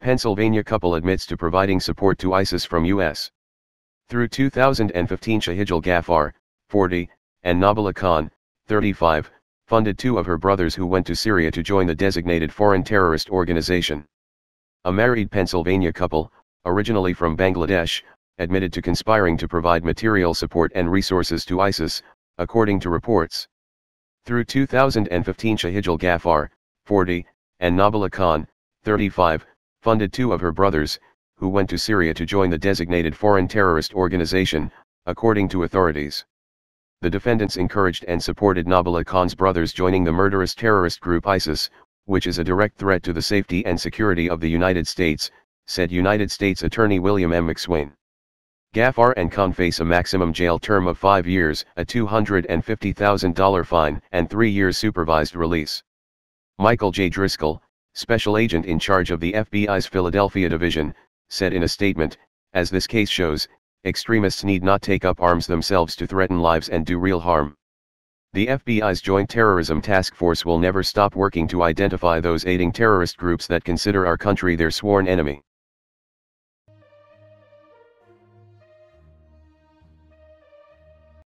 Pennsylvania couple admits to providing support to ISIS from U.S. Through 2015, Shahijal Ghaffar, 40, and Nabila Khan, 35, funded two of her brothers who went to Syria to join the designated foreign terrorist organization. A married Pennsylvania couple, originally from Bangladesh, admitted to conspiring to provide material support and resources to ISIS, according to reports. Through 2015, Shahijal Ghaffar, 40, and Nabila Khan, 35, funded two of her brothers, who went to Syria to join the designated foreign terrorist organization, according to authorities. The defendants encouraged and supported Nabila Khan's brothers joining the murderous terrorist group ISIS, which is a direct threat to the safety and security of the United States, said United States Attorney William M. McSwain. Ghaffar and Khan face a maximum jail term of 5 years, a $250,000 fine, and 3 years supervised release. Michael J. Driscoll, special agent in charge of the FBI's Philadelphia division, said in a statement, "As this case shows, extremists need not take up arms themselves to threaten lives and do real harm. The FBI's Joint Terrorism Task Force will never stop working to identify those aiding terrorist groups that consider our country their sworn enemy."